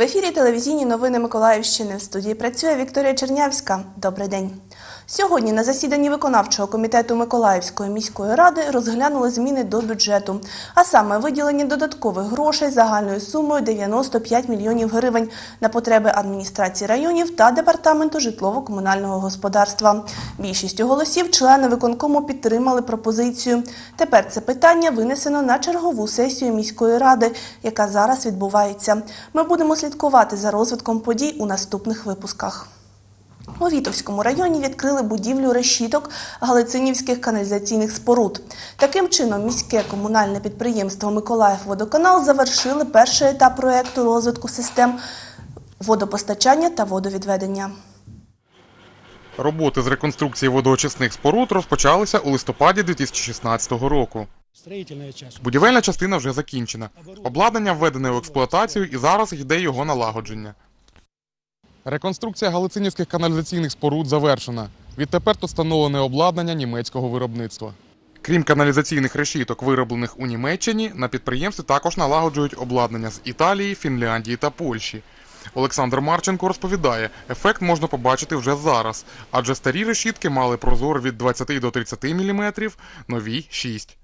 ефірі телевізійні новини Миколаївщини. В студії працює Вікторія Чернявська. Добрий день. Сьогодні на засіданні виконавчого комітету Миколаївської міської ради розглянули зміни до бюджету, а саме виділення додаткових грошей загальною сумою 95 мільйонів гривень на потреби адміністрації районів та департаменту житлово-комунального господарства. Більшістю голосів члени виконкому підтримали пропозицію. Тепер це питання винесено на чергову сесію міської ради, яка зараз відбувається. Ми будемо слідкувати за розвитком подій у наступних випусках. У Вітовському районі відкрили будівлю решіток галицинівських каналізаційних споруд. Таким чином, міське комунальне підприємство «Миколаївводоканал» завершили перший етап проєкту розвитку систем водопостачання та водовідведення. Роботи з реконструкції водоочисних споруд розпочалися у листопаді 2016 року. Будівельна частина вже закінчена. Обладнання введене в експлуатацію і зараз йде його налагодження. Реконструкція галицинівських каналізаційних споруд завершена. Відтепер тут встановлене обладнання німецького виробництва. Крім каналізаційних решіток, вироблених у Німеччині, на підприємстві також налагоджують обладнання з Італії, Фінляндії та Польщі. Олександр Марченко розповідає, ефект можна побачити вже зараз, адже старі решітки мали прозор від 20 до 30 мм, нові – 6.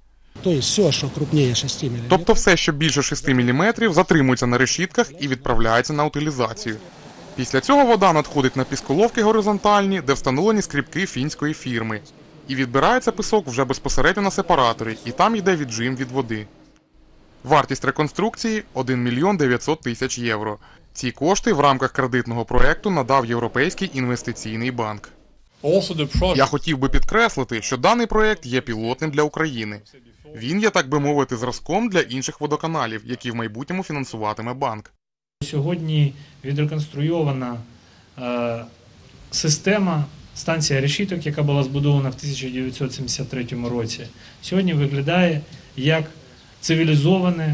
Тобто все, що більше 6 мм, затримується на решітках і відправляється на утилізацію. Після цього вода надходить на пісколовки горизонтальні, де встановлені скрібки фінської фірми. І відбирається пісок вже безпосередньо на сепараторі, і там йде віджим від води. Вартість реконструкції – 1 мільйон 900 тисяч євро. Ці кошти в рамках кредитного проєкту надав Європейський інвестиційний банк. Я хотів би підкреслити, що даний проєкт є пілотним для України. Він є, так би мовити, зразком для інших водоканалів, які в майбутньому фінансуватиме банк. Сьогодні відреконструйована система станція решіток, яка була збудована в 1973 році. Сьогодні виглядає як цивілізоване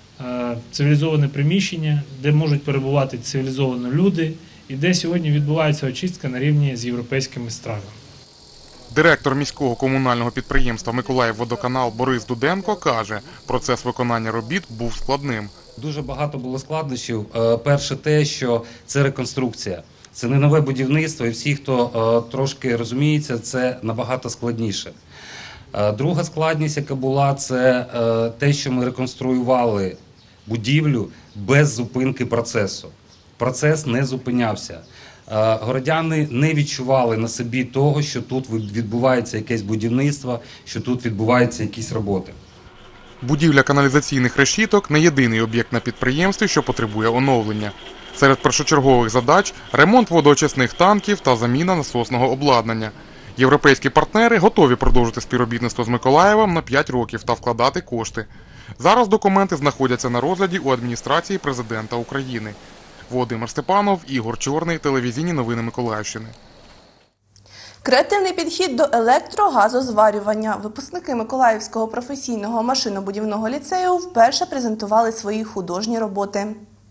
приміщення, де можуть перебувати цивілізовані люди і де сьогодні відбувається очистка на рівні з європейськими странами. Директор міського комунального підприємства «Миколаївводоканал» Борис Дуденко каже, процес виконання робіт був складним. Дуже багато було складнощів. Перше те, що це реконструкція. Це не нове будівництво, і всі, хто трошки розуміється, це набагато складніше. Друга складність, яка була, це те, що ми реконструювали будівлю без зупинки процесу. Процес не зупинявся. Городяни не відчували на собі того, що тут відбувається якесь будівництво, що тут відбуваються якісь роботи. Будівля каналізаційних решіток – не єдиний об'єкт на підприємстві, що потребує оновлення. Серед першочергових задач – ремонт водоочисних танків та заміна насосного обладнання. Європейські партнери готові продовжити співробітництво з Миколаєвом на 5 років та вкладати кошти. Зараз документи знаходяться на розгляді у адміністрації президента України. Володимир Степанов, Ігор Чорний, телевізійні новини Миколаївщини. Креативний підхід до електрогазозварювання. Випускники Миколаївського професійного машинобудівного ліцею вперше презентували свої художні роботи.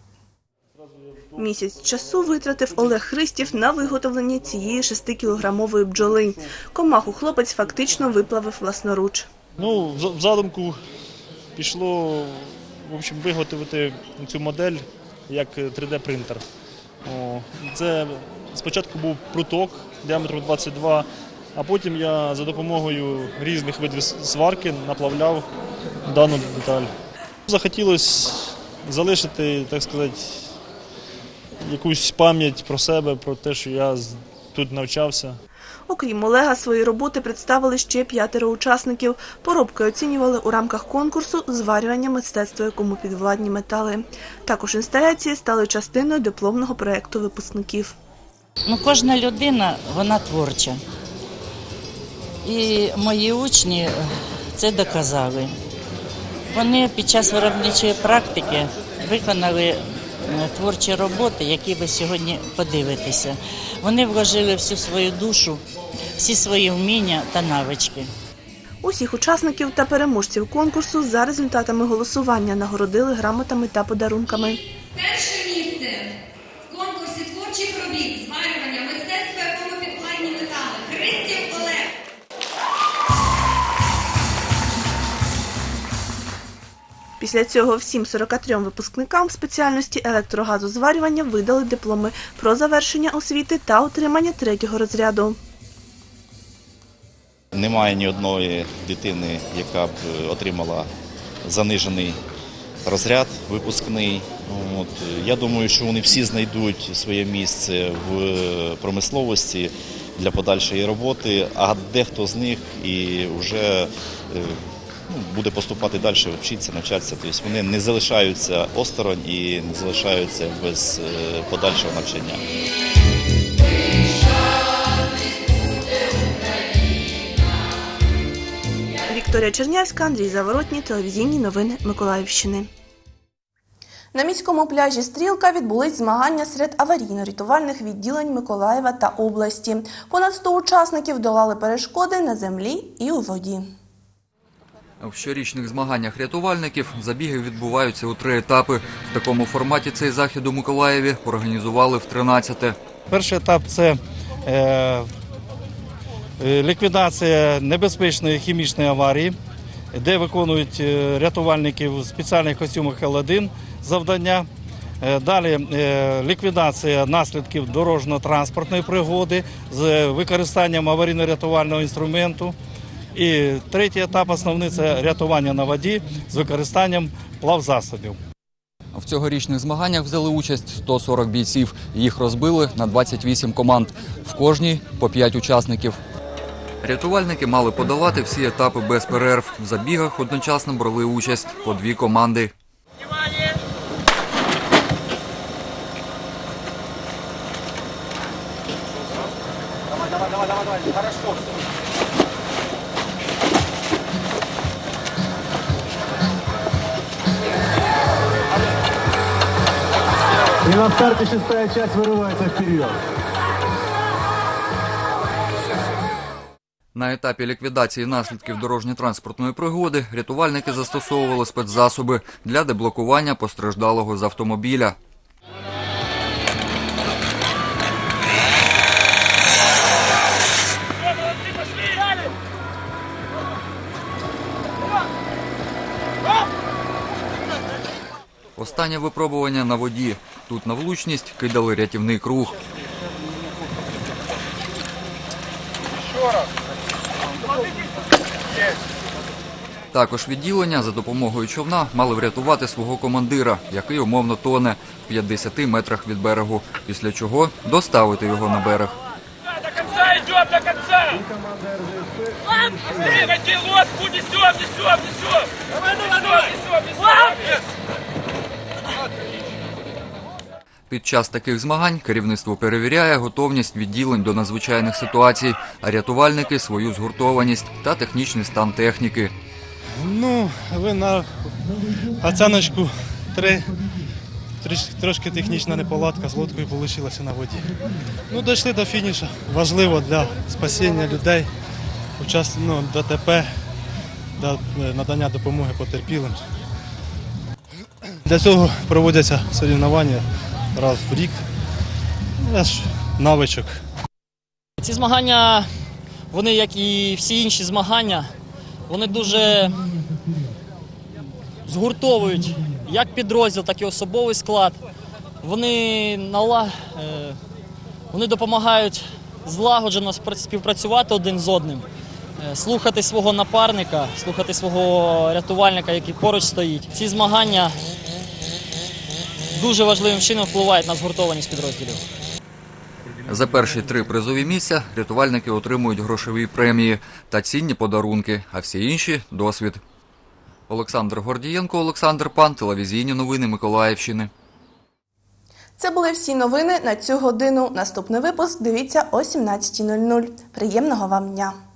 Місяць часу витратив Олег Христів на виготовлення цієї 6-кілограмової бджоли. Комаху хлопець фактично виплавив власноруч. В задумку пішло виготовити цю модель як 3D-принтер. Це спочатку був пруток діаметром 22, а потім я за допомогою різних видів сварки наплавляв дану деталь. Захотілося залишити, так сказати, якусь пам'ять про себе, про те, що я тут навчався. Окрім Олега, свої роботи представили ще 5 учасників. Поробки оцінювали у рамках конкурсу «Зварювання мистецтва, якому підвладні метали». Також інсталяції стали частиною дипломного проєкту випускників. Кожна людина, вона творча. І мої учні це доказали. Вони під час виробничої практики виконали творчі роботи, які ви сьогодні подивитеся. Вони вложили всю свою душу, всі свої вміння та навички. Усіх учасників та переможців конкурсу за результатами голосування нагородили грамотами та подарунками. Перше місце в конкурсі творчих робіт зварювання мистецтва, якому підвладні метали. Христів Олег. Після цього всім 43 випускникам спеціальності електрогазозварювання видали дипломи про завершення освіти та отримання 3-го розряду. Немає ні одної дитини, яка б отримала занижений розряд випускний. Я думаю, що вони всі знайдуть своє місце в промисловості для подальшої роботи, а дехто з них і вже буде поступати далі, вчитися, навчатися. Тобто вони не залишаються осторонь і не залишаються без подальшого навчання. Вікторія Чернявська, Андрій Заворотній, телевізійні новини Миколаївщини. На міському пляжі «Стрілка» відбулись змагання серед аварійно-рятувальних відділень Миколаєва та області. Понад 100 учасників долали перешкоди на землі і у воді. В щорічних змаганнях рятувальників забіги відбуваються у 3 етапи. В такому форматі цей захід у Миколаєві організували в 13-те. Перший етап – це ліквідація небезпечної хімічної аварії, де виконують рятувальники в спеціальних костюмах Л1 завдання. Далі ліквідація наслідків дорожньо-транспортної пригоди з використанням аварійно-рятувального інструменту. І третій етап основний – це рятування на воді з використанням плавзасобів. В цьогорічних змаганнях взяли участь 140 бійців. Їх розбили на 28 команд. В кожній по 5 учасників. Рятувальники мали подолати всі етапи без перерв. В забігах одночасно брали участь по 2 команди. И на старте 6-я часть вырывается вперед. На етапі ліквідації наслідків дорожньо-транспортної пригоди рятувальники застосовували спецзасоби для деблокування постраждалого з автомобіля. Останнє випробування на воді. Тут на влучність кидали рятівний круг. Також відділення за допомогою човна мали врятувати свого командира, який умовно тоне в 50 метрах від берегу, після чого доставити його на берег. До конца идем, до конца! Двигайте лодку, несем, несем, несем! Несем. Під час таких змагань керівництво перевіряє готовність відділень до надзвичайних ситуацій, а рятувальники – свою згуртованість та технічний стан техніки. Ви на оціночку 3. Трошки технічна неполадка з лодкою вийшла на воді. Дійшли до фінішу. Важливо для спасіння людей, ДТП, для надання допомоги потерпілим. Для цього проводяться соревнування раз в рік. Це ж навичок. Ці змагання, вони, як і всі інші змагання, вони дуже згуртовують як підрозділ, так і особовий склад. Вони допомагають злагоджено співпрацювати один з одним, слухати свого напарника, слухати свого рятувальника, який поруч стоїть. Ці змагання дуже важливим чином впливають на згуртованість підрозділів. За перші 3 призові місця рятувальники отримують грошові премії та цінні подарунки, а всі інші – досвід. Олександр Гордієнко, Олександр Пан, телевізійні новини Миколаївщини. Це були всі новини на цю годину. Наступний випуск дивіться о 17:00. Приємного вам дня!